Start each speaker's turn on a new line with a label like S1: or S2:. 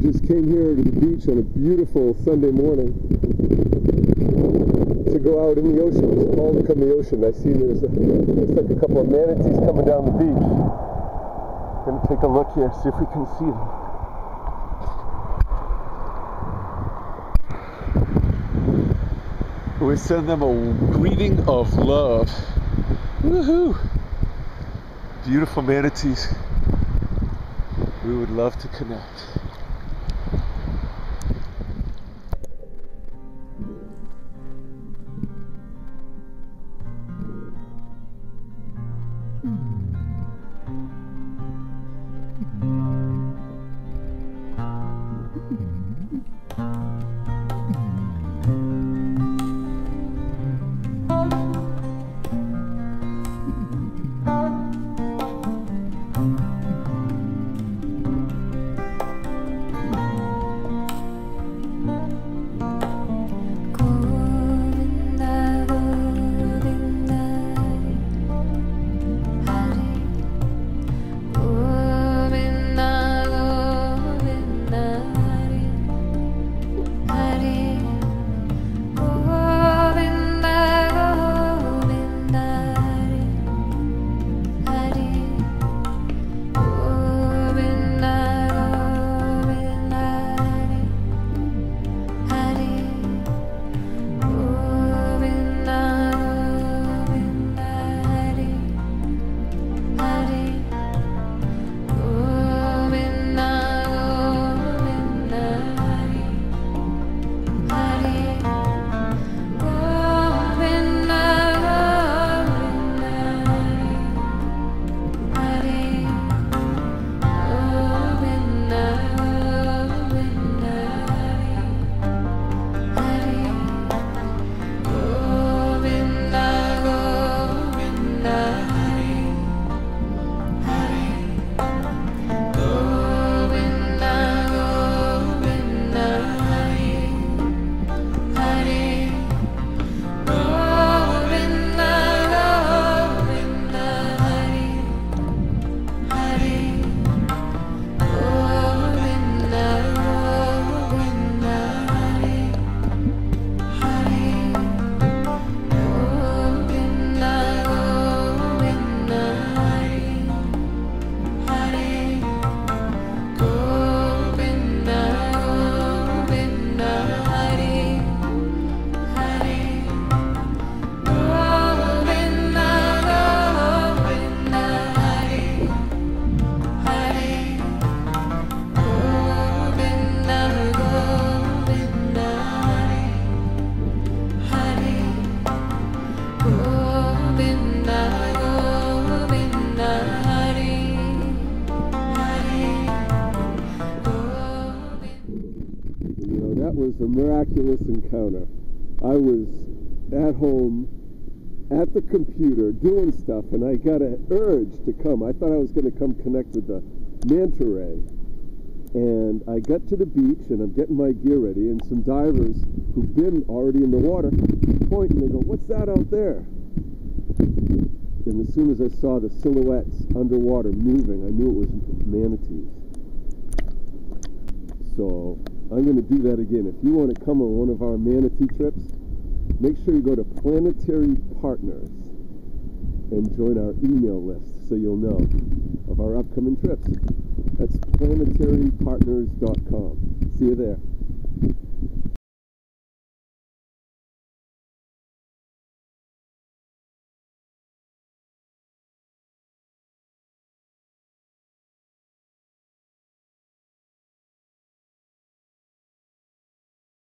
S1: just came here to the beach on a beautiful Sunday morning to go out in the ocean. It's called to come the ocean. I see looks like a couple of manatees coming down the beach. Gonna take a look here, see if we can see them. We send them a greeting of love. Woohoo! Beautiful manatees. We would love to connect. That was a miraculous encounter. I was at home at the computer doing stuff, and I got an urge to come. I thought I was going to come connect with the manta ray. And I got to the beach, and I'm getting my gear ready, and some divers who've been already in the water point, and they go, "What's that out there?" And as soon as I saw the silhouettes underwater moving, I knew it was manatees. So I'm going to do that again. If you want to come on one of our manatee trips, make sure you go to planetary-partners and join our email list so you'll know of our upcoming trips. That's planetary-partners.com. See you there.